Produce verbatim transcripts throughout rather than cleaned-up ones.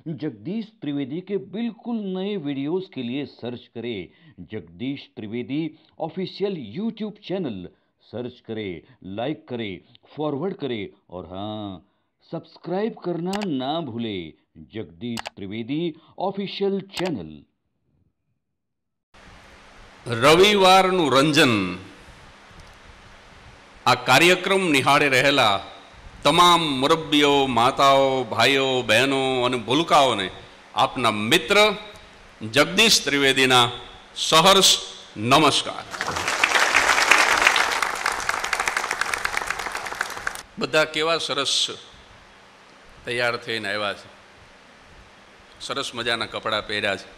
जगदीश त्रिवेदी के बिल्कुल नए वीडियोस के लिए सर्च करें Jagdish Trivedi official YouTube channel. Search करें, लाइक करें, फॉरवर्ड करें और हाँ, सब्सक्राइब करना ना भूलें। Jagdish Trivedi official channel. રવિવારનું રંજન આ કાર્યક્રમ નિહાળે રહેલા તમામ મુરબ્બીઓ, માતાઓ, ભાઈઓ, બહેનો અને ભૂલકાઓને આપના મિત્ર જગદીશ ત્રિવેદીના સહર્ષ નમસ્કાર। બધા કેવા સરસ તૈયાર થઈને આવ્યા છે, સરસ મજાના કપડાં પહેર્યા છે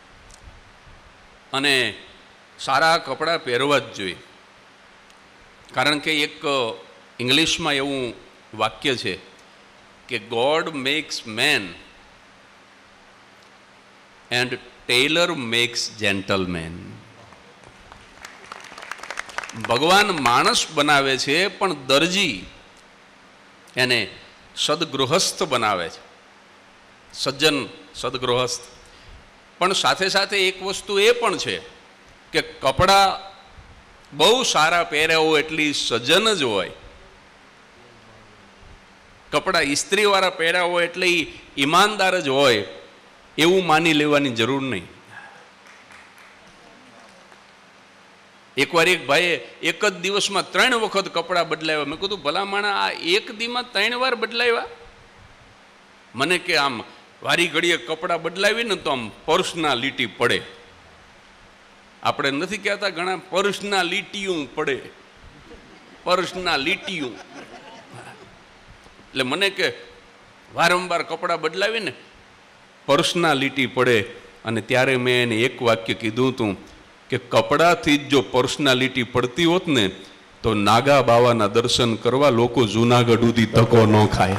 અને સારા કપડાં પહેરવા જ જોઈએ, કારણ કે એક ઇંગ્લિશમાં એવું વાક્ય છે કે God makes man and tailor makes gentleman. ભગવાન માણસ બનાવે છે પણ દરજી એને સદગૃહસ્થ બનાવે છે, સજ્જન સદગૃહસ્થ। પણ સાથે સાથે એક વસ્તુ એ પણ છે કે કપડાં બહુ સારા પહેર્યા હોય એટલી સજ્જન જ હોય, કપડાં ઇસ્ત્રીવાળા પહેર્યા હોય એટલે ઈમાનદાર જ હોય એવું માની લેવાની જરૂર નહીં। એકવાર એક ભાઈએ એક જ દિવસમાં ત્રણ વખત કપડાં બદલાવ્યા। મેં કીધું ભલા માણા, આ એક દીમાં ત્રણ વાર બદલાવ્યા? મને કે આમ વારી ઘડીએ કપડાં બદલાવીને તો આમ પર્સનાલિટી પડે। આપણે નથી કહેતા ઘણા પર્સનાલિટીયું પડે, પર્સનાલિટીયું। એટલે મને કે વારંવાર કપડાં બદલાવીને પર્સનાલિટી પડે। અને ત્યારે મેં એને એક વાક્ય કીધું હતું કે કપડાથી જ જો પર્સનાલિટી પડતી હોત ને તો નાગા બાવાના દર્શન કરવા લોકો જૂનાગઢ સુધી તકો ન ખાય,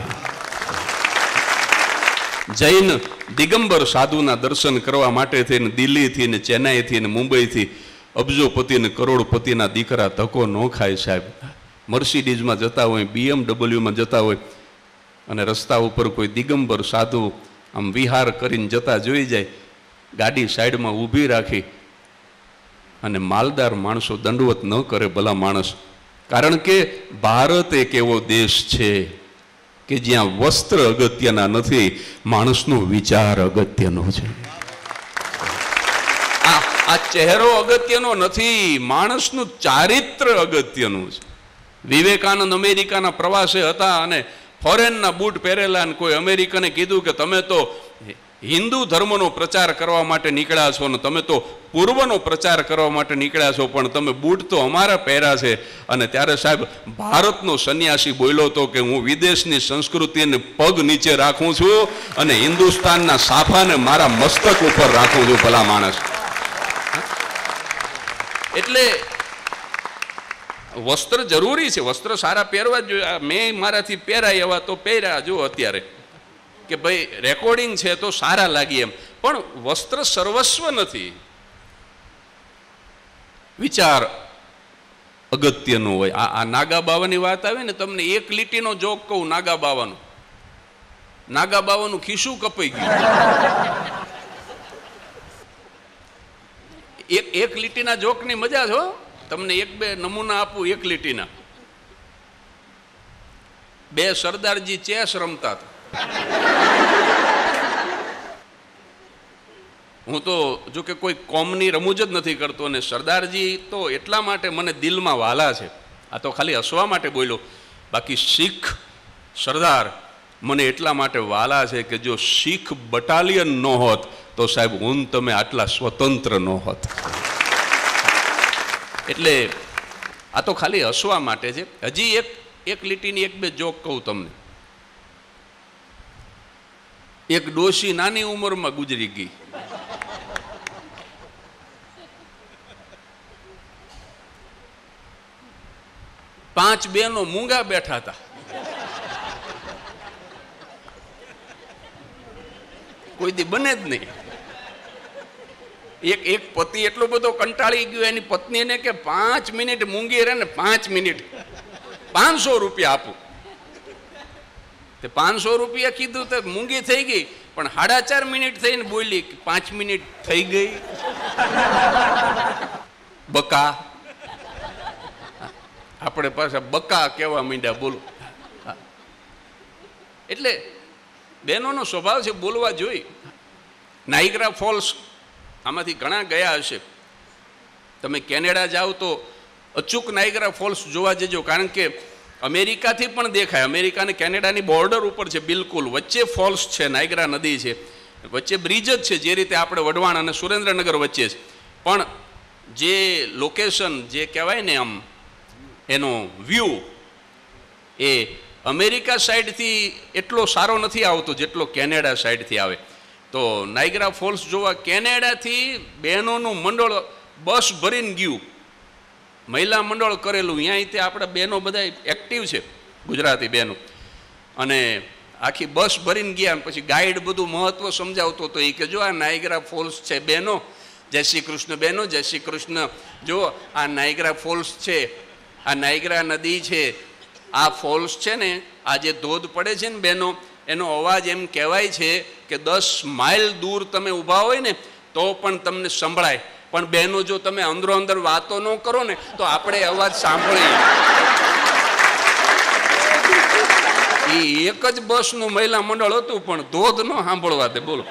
જૈન દિગંબર સાધુના દર્શન કરવા માટે થઈને દિલ્હીથી ને ચેન્નાઈથી ને મુંબઈથી અબજોપતિ ને કરોડપતિના દીકરા ધક્કો ન ખાય સાહેબ। મર્સિડીઝમાં જતા હોય, બીએમડબલ્યુમાં જતા હોય અને રસ્તા ઉપર કોઈ દિગંબર સાધુ આમ વિહાર કરીને જતા જોઈ જાય, ગાડી સાઈડમાં ઊભી રાખી અને માલદાર માણસો દંડવત ન કરે ભલા માણસ, કારણ કે ભારત એક એવો દેશ છે કે જ્યાં વસ્ત્ર અગત્યના નથી, માણસનો વિચાર અગત્યનો છે। આ આ ચહેરો અગત્યનો નથી, માણસનું ચારિત્ર અગત્યનું છે। વિવેકાનંદ અમેરિકાના પ્રવાસે હતા અને ફોરેનના બૂટ પહેરેલા અને કોઈ અમેરિકને કીધું કે તમે તો હિન્દુ ધર્મનો પ્રચાર કરવા માટે નીકળ્યા છો ને તમે તો પૂર્વનો પ્રચાર કરવા માટે નીકળ્યા છો, પણ તમે બૂટ તો અમારા પહેર્યા છે। અને ત્યારે સાહેબ ભારતનો સંન્યાસી બોલ્યો હતો કે હું વિદેશની સંસ્કૃતિને પગ નીચે રાખું છું અને હિન્દુસ્તાનના સાફાને મારા મસ્તક ઉપર રાખું છું ભલા માણસ। એટલે વસ્ત્ર જરૂરી છે, વસ્ત્ર સારા પહેરવા જ જોઈએ। મેં મારાથી પહેરાય એવા તો પહેર્યા જો અત્યારે કે ભાઈ રેકોર્ડિંગ છે તો સારા લાગી એમ, પણ વસ્ત્ર સર્વસ્વ નથી, વિચાર અગત્યનો હોય। આ આ નાગા બાવાની વાત આવે ને, તમને એક લીટીનો જોક કહું નાગા બાવાનું। નાગા બાવાનું ખિસ્સું કપાઈ ગયું, એક એક લીટીના જોકની મજા છે, તમને એક બે નમૂના આપું એક લીટીના। બે સરદારજી ચેસ રમતા હતા, હું તો જો કે કોઈ કોમની રમૂજ જ નથી કરતો, અને સરદારજી તો એટલા માટે મને દિલમાં વાલા છે, આ તો ખાલી હસવા માટે બોલ્યો, બાકી શીખ સરદાર મને એટલા માટે વાલા છે કે જો શીખ બટાલિયન ન હોત તો સાહેબ હું તમે આટલા સ્વતંત્ર ન હોત। એટલે આ તો ખાલી હસવા માટે છે। હજી એક એક લીટીની એક બે જોક કહું તમને। એક ડોશી નાની ઉંમરમાં ગુજરી ગઈ, પાંચ બહેનો મૂંગા બેઠા હતા, કોઈ દી બને જ નહીં। એક એક પતિ એટલો બધો કંટાળી ગયો એની પત્નીને કે પાંચ મિનિટ મૂંગી રહે ને પાંચ મિનિટ પાંચસો રૂપિયા આપું। તે પાંચસો રૂપિયા કીધું તો મૂંગી થઈ ગઈ, પણ સાડા ચાર મિનિટ થઈને બોલી કે પાંચ મિનિટ થઈ ગઈ બકા. આપણે પાછા બકા કહેવા માંડ્યા, બોલો. એટલે બહેનોનો સ્વભાવ છે બોલવા જોઈએ. નાઇગ્રા ફોલ્સ આમાંથી ઘણા ગયા હશે. તમે કેનેડા જાઓ તો અચૂક નાઇગ્રા ફોલ્સ જોવા જજો, કારણ કે અમેરિકાથી પણ દેખાય. અમેરિકા અને કેનેડાની બોર્ડર ઉપર છે બિલકુલ, વચ્ચે ફોલ્સ છે, નાઇગ્રા નદી છે, વચ્ચે બ્રિજ જ છે, જે રીતે આપણે વઢવાણ અને સુરેન્દ્રનગર વચ્ચે છે. પણ જે લોકેશન જે કહેવાય ને આમ એનો વ્યૂ એ અમેરિકા સાઈડથી એટલો સારો નથી આવતો જેટલો કેનેડા સાઈડથી આવે. તો નાઇગ્રા ફોલ્સ જોવા કેનેડાથી બહેનોનું મંડળ બસ ભરીને ગયું, મહિલા મંડળ કરેલું. અહીંયા તે આપણા બહેનો બધા એક્ટિવ છે, ગુજરાતી બહેનો, અને આખી બસ ભરીને ગયા. પછી ગાઈડ બધું મહત્વ સમજાવતો હતો. એ કે જો આ નાઇગ્રા ફોલ્સ છે બહેનો, જય શ્રી કૃષ્ણ બહેનો, જય શ્રી કૃષ્ણ. જો આ નાઇગ્રા ફોલ્સ છે, આ નાઇગ્રા નદી છે. આ ફોલ્સ છે ને, આ જે ધોધ પડે છે ને બહેનો, એનો અવાજ એમ કહેવાય છે કે દસ માઇલ દૂર તમે ઊભા હોય ને તો પણ તમને સંભળાય. પણ બહેનો જો તમે અંદરો અંદર વાતો ન કરો ને તો આપણે અવાજ સાંભળીએ. એ એક જ બસનું મહિલા મંડળ હતું પણ ધોધ ન સાંભળવા દે, બોલો.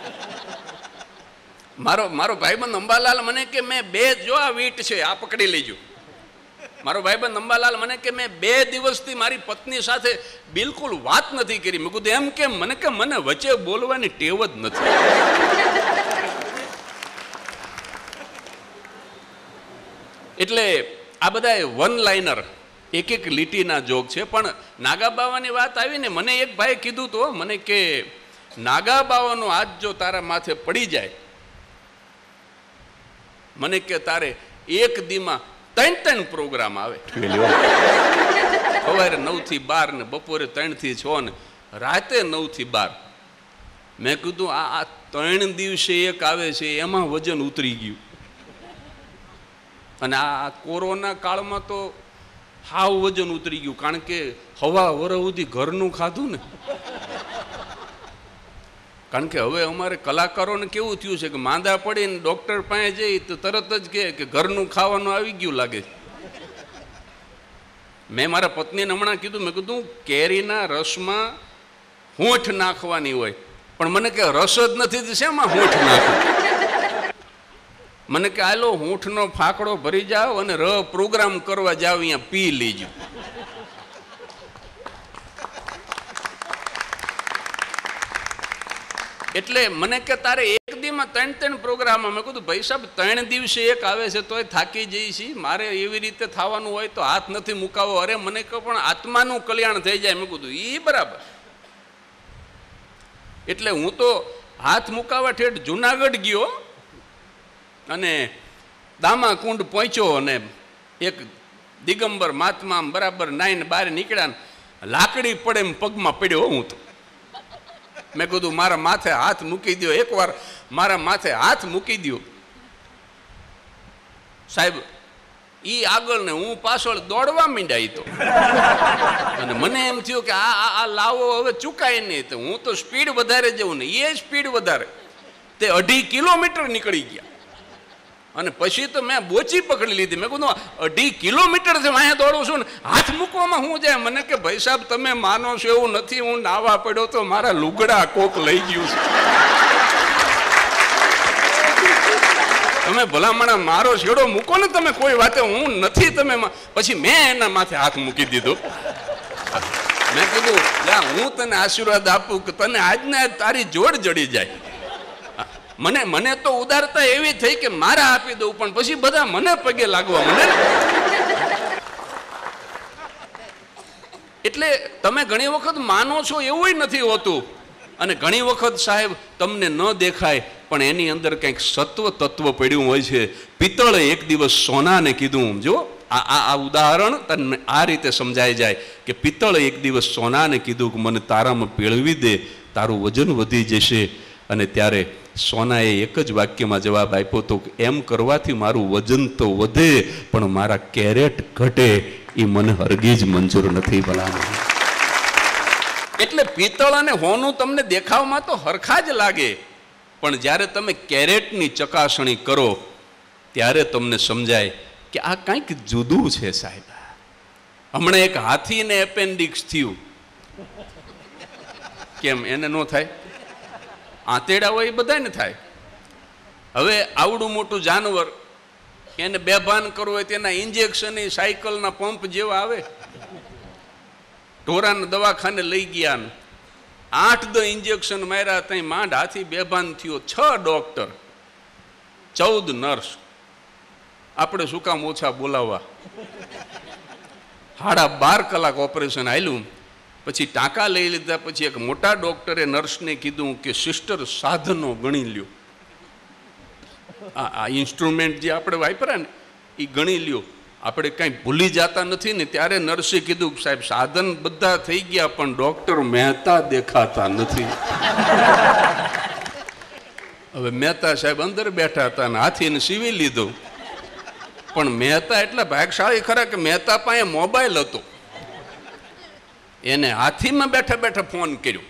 મારો મારો ભાઈબંધ અંબાલાલ મને કે મેં બે, જો આ વીટ છે આ પકડી લેજો. મારો ભાઈબંધ અંબાલાલ મને કે મેં બે દિવસથી મારી પત્ની સાથે બિલકુલ વાત નથી કરી. મેં કીધું એમ કેમ? મને કે મને વચ્ચે બોલવાની ટેવ જ નથી. એટલે આ બધા વન લાઇનર, એક એક લીટીના જોક છે. પણ નાગા બાવાની વાત આવી ને, મને એક ભાઈ કીધું તો, મને કે નાગા બાવાનો હાથ જો તારા માથે પડી જાય, મને કે તારે એક દીમાં ત્રણ ત્રણ પ્રોગ્રામ આવે. સવારે નવ થી બાર ને બપોરે ત્રણ થી છ ને રાતે નવ થી બાર. મેં કીધું આ આ ત્રણ દિવસે એક આવે છે, એમાં વજન ઉતરી ગયું. અને આ કોરોના કાળમાં તો હાવ વજન ઉતરી ગયું, કારણ કે હવા વર સુધી ઘરનું ખાધું ને. કારણ કે હવે અમારે કલાકારોને કેવું થયું છે કે માંદા પડીને ડૉક્ટર પાસે જઈ તો તરત જ કહે કે ઘરનું ખાવાનું આવી ગયું લાગે છે. મેં મારા પત્નીને હમણાં કીધું, મેં કીધું કેરીના રસમાં હોઠ નાખવાની હોય, પણ મને કે રસ જ નથી, શેમાં હોઠ નાખવું? મને કે આલો હોઠનો ફાકડો ભરી જાઓ અને ર પ્રોગ્રામ કરવા જાઓ, અહીંયા પી લેજો. એટલે મને કે તારે એક દીમાં ત્રણ ત્રણ પ્રોગ્રામ. મેં કીધું ભાઈ સાહેબ ત્રણ દિવસે એક આવે છે તોય થાકી જઈ છીએ, મારે એવી રીતે થવાનું હોય તો હાથ નથી મુકાવો. અરે મને કહો પણ આત્માનું કલ્યાણ થઈ જાય. મેં કીધું એ બરાબર. એટલે હું તો હાથ મુકાવા ઠેઠ જુનાગઢ ગયો અને દામા કુંડ પહોંચ્યો, અને એક દિગંબર મહાત્મા બરાબર નાઈને બહાર નીકળ્યા ને લાકડી પડે એમ પગમાં પડ્યો. હું તો મેં કીધું મારા માથે હાથ મૂકી દો, એકવાર મારા માથે હાથ મૂકી દો સાહેબ. ઈ આગળ ને હું પાછળ દોડવા માંડ્યા. તો અને મને એમ થયું કે આ આ લાવો હવે ચૂકાય નહીં. તો હું તો સ્પીડ વધારે જવું ને એ સ્પીડ વધારે, તે અઢી કિલોમીટર નીકળી ગયા. અને પછી તો મેં બોચી પકડી લીધી. મેં કીધું અઢી કિલોમીટર છે અહીંયા દોડું છું ને હાથ મૂકવામાં હું જાય. મને કે ભાઈ સાહેબ તમે માનો છો એવું નથી, હું નાવા પડ્યો તો મારા લુગડા કોક લઈ ગયું છે. તમે ભલામણા મારો છેડો મૂકો ને તમે કોઈ વાતે, હું નથી. તમે પછી મેં એના માથે હાથ મૂકી દીધો. મેં કીધું હું તને આશીર્વાદ આપું કે તને આજને તારી જોડ જડી જાય. મને મને તો ઉદારતા એવી થઈ કે મારા આપી દઉં, પણ પછી બધા મને પગે લાગવા મને. એટલે તમે ઘણી વખત માનો છો એવું નથી હોતું, અને ઘણી વખત સાહેબ તમને ન દેખાય પણ એની અંદર કંઈક સત્વ તત્વ પડ્યું હોય છે. પિત્તળે એક દિવસ સોનાને કીધું, જો આ આ ઉદાહરણ તમને આ રીતે સમજાઈ જાય કે પિત્તળે એક દિવસ સોનાને કીધું કે મને તારામાં પેળવી દે, તારું વજન વધી જશે. અને ત્યારે સોનાએ એક જ વાક્યમાં જવાબ આપ્યો હતો કે એમ કરવાથી મારું વજન તો વધે પણ મારા કેરેટ ઘટે, એ મને હરગીજ મંજૂર નથી. ભલામણ એટલે પિત્તળ અને હોનું તમને દેખાવમાં તો હરખા જ લાગે, પણ જ્યારે તમે કેરેટની ચકાસણી કરો ત્યારે તમને સમજાય કે આ કંઈક જુદું છે સાહેબ. હમણાં એક હાથીને એપેન્ડિક્સ થયું, કેમ એને ન થાય? આંતેડા હોય એ બધાને થાય. હવે આવડું મોટું જાનવર એને બેભાન કરવું હોય તેના ઇન્જેક્શન સાયકલના પંપ જેવા આવે. ઢોરાને દવાખાને લઈ ગયા, આઠ દ ઇન્જેક્શન માર્યા, ત્યાં માંડ હાથી બેભાન થયો. છ ડોક્ટર, ચૌદ નર્સ. આપણે શું કામ ઓછા બોલાવવા? સાડા બાર કલાક ઓપરેશન આવેલું. પછી ટાંકા લઈ લીધા. પછી એક મોટા ડોક્ટરે નર્સને કીધું કે સિસ્ટર સાધનો ગણી લ્યો, આ ઇન્સ્ટ્રુમેન્ટ જે આપણે વાપર્યા ને એ ગણી લ્યો, આપણે કાંઈ ભૂલી જતા નથી ને. ત્યારે નર્સે કીધું સાહેબ સાધન બધા થઈ ગયા પણ ડોક્ટર મહેતા દેખાતા નથી. હવે મહેતા સાહેબ અંદર બેઠા હતા ને હાથીને સીવી લીધો. પણ મહેતા એટલા ભાગશાળી ખરા કે મહેતા પાસે મોબાઈલ હતો. એને હાથીમાં બેઠા બેઠા ફોન કર્યો.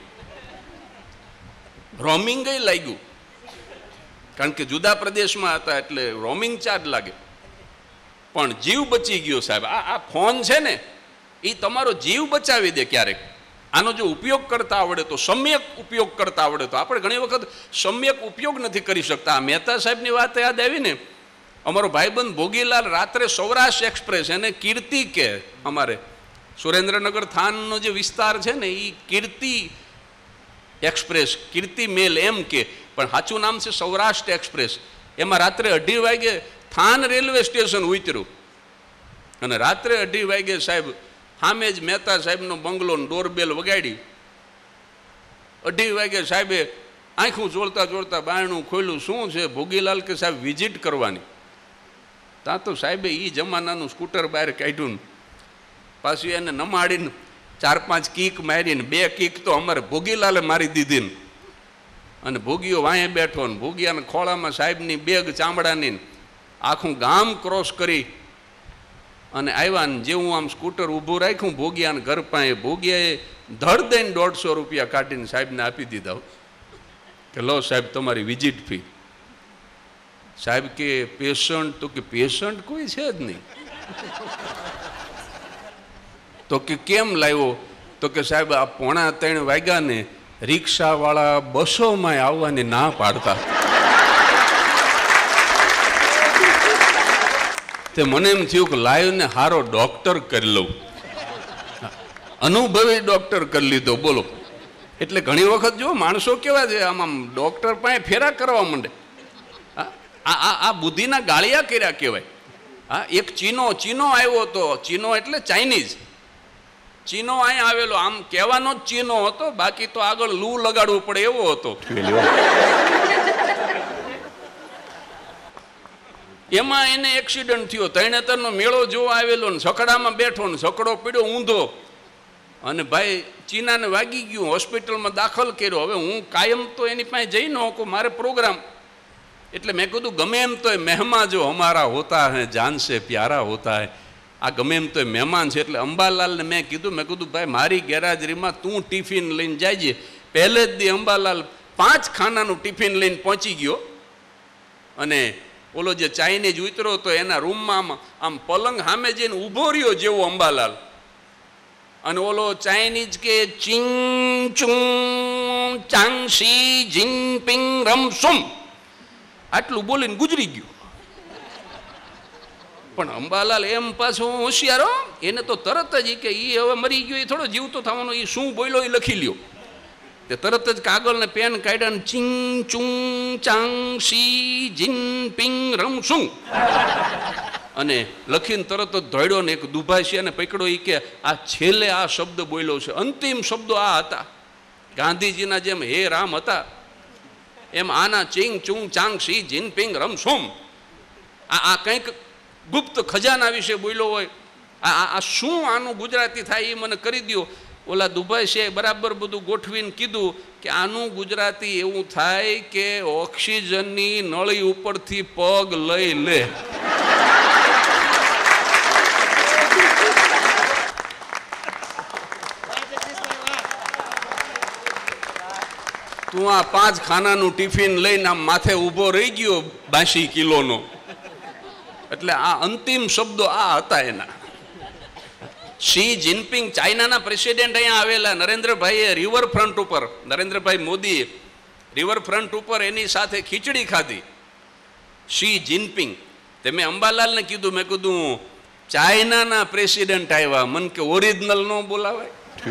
રોમિંગ લાગ્યું, કારણ કે જુદા પ્રદેશમાં હતા એટલે રોમિંગ ચાર્જ લાગે. પણ જીવ બચી ગયો સાહેબ. આ આ ફોન છે ને એ તમારો જીવ બચાવી દે ક્યારેક. આનો જો ઉપયોગ કરતા આવડે તો, સમ્યક ઉપયોગ કરતા આવડે તો. આપણે ઘણી વખત સમ્યક ઉપયોગ નથી કરી શકતા. આ મહેતા સાહેબની વાત યાદ આવી ને. અમારો ભાઈબંધ ભોગીલાલ રાત્રે સૌરાષ્ટ્ર એક્સપ્રેસ, એને કીર્તિ કે, અમારે સુરેન્દ્રનગર થાનનો જે વિસ્તાર છે ને એ કીર્તિ એક્સપ્રેસ, કીર્તિ મેલ એમ કે, પણ સાચું નામ છે સૌરાષ્ટ્ર એક્સપ્રેસ. એમાં રાત્રે અઢી વાગે થાન રેલવે સ્ટેશન ઉતર્યું અને રાત્રે અઢી વાગે સાહેબ સામે જ મહેતા સાહેબનો બંગલો ડોરબેલ વગાડી. અઢી વાગે સાહેબે આંખું જોડતા જોડતા બારણું ખોલ્યું. શું છે? ભોગીલાલ કે સાહેબ વિઝિટ કરવાની. ત્યાં તો સાહેબે એ જમાનાનું સ્કૂટર બહાર કાઢ્યું, પાછું એને નમાડીને ચાર પાંચ કીક મારીને, બે કીક તો અમારે ભોગીલાલે મારી દીધી ને. અને ભોગીઓ વાંહે બેઠો ને ભોગિયાના ખોળામાં સાહેબની બેગ ચામડાની. આખું ગામ ક્રોસ કરી અને આવ્યા ને જેવું આમ સ્કૂટર ઊભું રાખ્યું ભોગિયાને ઘર પાસે, ભોગિયાએ ધડ દઈને દોઢસો રૂપિયા કાઢીને સાહેબને આપી દીધા કે લો સાહેબ તમારી વિઝિટ ફી. સાહેબ કે પેશન્ટ? તો કે પેશન્ટ કોઈ છે જ નહીં. તો કે કેમ લાવ્યો? તો કે સાહેબ આ પોણા ત્રણ વાગ્યા ને રિક્ષાવાળા બસોમાં આવવાની ના પાડતા. તે મને એમ થયું કે લાઈવ ને હારો ડોક્ટર કરી લઉં, અનુભવી ડોક્ટર કરી લીધો. બોલો. એટલે ઘણી વખત જો માણસો કેવા છે, આમ આમ ડોક્ટર પાસે ફેરા કરવા માંડે. આ આ બુદ્ધિના ગાળિયા કર્યા કહેવાય. હા, એક ચીનો ચીનો આવ્યો હતો. ચીનો એટલે ચાઇનીઝ. ચીનો અહીંયા આવેલો, આમ કહેવાનો જ ચીનો હતો, બાકી તો આગળ લૂ લગાડવું પડે એવો હતો. એમાં એને એક્સિડન્ટ થયો. તરણેતરનો મેળો જોવા આવેલો ને સકડામાં બેઠો ને સકડો પીડ્યો ઊંધો અને ભાઈ ચીનાને વાગી ગયું, હોસ્પિટલમાં દાખલ કર્યો. હવે હું કાયમ તો એની પાસે જઈ ન શકું, મારે પ્રોગ્રામ. એટલે મેં કીધું ગમે એમ તો મહેમાન જો હમારા હોતા હૈ જાન સે પ્યારા હોતા હૈ. આ ગમે એમ તો મહેમાન છે. એટલે અંબાલાલને મેં કીધું મેં કીધું ભાઈ મારી ગેરહાજરીમાં તું ટિફિન લઈને જાયજે. પહેલે જ દી અંબાલાલ પાંચ ખાનાનું ટિફિન લઈને પહોંચી ગયો. અને ઓલો જે ચાઇનીઝ ઉતરો તો એના રૂમમાં આમ આમ પલંગ સામે જઈને ઊભો રહ્યો જેવો અંબાલાલ. અને ઓલો ચાઇનીઝ કે ચિંગ ચુંગ ચાંગ શી જિનપિંગ રમ સુમ આટલું બોલીને ગુજરી ગયું. પણ અંબાલાલ એમ પાછો હોશિયારો, એને તો તરત જ કે એ હવે મરી ગયો, એ થોડો જીવતો થવાનો, એ શું બોલ્યો એ લખી લ્યો. તે તરત જ કાગળ ને પેન કાઢ્યા ને ચિંગ ચુંગ ચાંગ શી જિન પિંગ રમ શું અને લખીને તરત જ ધોડ્યો ને એક દુભાષિયાને પકડ્યો. એ કે આ છેલ્લે આ શબ્દ બોલ્યો છે, અંતિમ શબ્દો આ હતા. ગાંધીજીના જેમ હે રામ હતા એમ આના ચિંગ ચુંગ ચાંગ શી જિન પિંગ રમ શું. આ આ કંઈક ગુપ્ત ખજાના વિશે બોલ્યો હોય. આ આ શું આનું ગુજરાતી થાય એ મને કરી દો. ઓલા દુભાઈ છે બરાબર બધું ગોઠવીને કીધું કે આનું ગુજરાતી એવું થાય કે ઓક્સિજનની નળી ઉપરથી પગ લઈ લે. તું આ પાંચ ખાનાનું ટિફિન લઈને આમ માથે ઊભો રહી ગયો બાસી કિલોનો. એટલે આ અંતિમ શબ્દો આ હતા એના. શી જિનપિંગ ચાઇનાના પ્રેસિડેન્ટ અહીંયા આવેલા, નરેન્દ્રભાઈએ રિવરફ્રન્ટ ઉપર, નરેન્દ્રભાઈ મોદીએ રિવરફ્રન્ટ ઉપર એની સાથે ખીચડી ખાધી. Xi Jinping. તે મેં અંબાલાલને કીધું, મેં કીધું ચાઇનાના પ્રેસિડેન્ટ આવ્યા, મન કે ઓરિજિનલ નો બોલાવાય.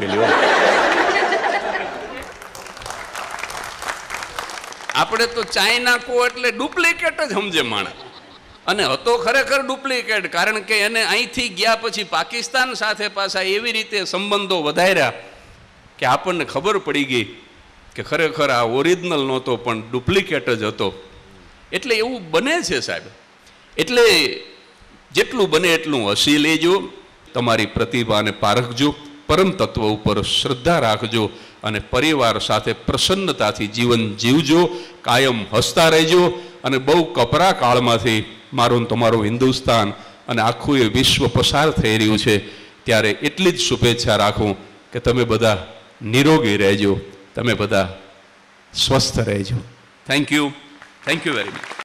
આપણે તો ચાઇના કો એટલે ડુપ્લિકેટ જ સમજે માણસ, અને હતો ખરેખર ડુપ્લિકેટ. કારણ કે એને અહીંથી ગયા પછી પાકિસ્તાન સાથે પાછા એવી રીતે સંબંધો વધાર્યા કે આપણને ખબર પડી ગઈ કે ખરેખર આ ઓરિજિનલ નહોતો પણ ડુપ્લિકેટ જ હતો. એટલે એવું બને છે સાહેબ. એટલે જેટલું બને એટલું હસી લેજો, તમારી પ્રતિભાને પારખજો, પરમ તત્વ ઉપર શ્રદ્ધા રાખજો અને પરિવાર સાથે પ્રસન્નતાથી જીવન જીવજો, કાયમ હસતા રહેજો. અને બહુ કપરા કાળમાંથી મારું તમારું હિન્દુસ્તાન અને આખું એ વિશ્વ પસાર થઈ રહ્યું છે, ત્યારે એટલી જ શુભેચ્છા રાખું કે તમે બધા નિરોગી રહેજો, તમે બધા સ્વસ્થ રહેજો. Thank you, thank you very much.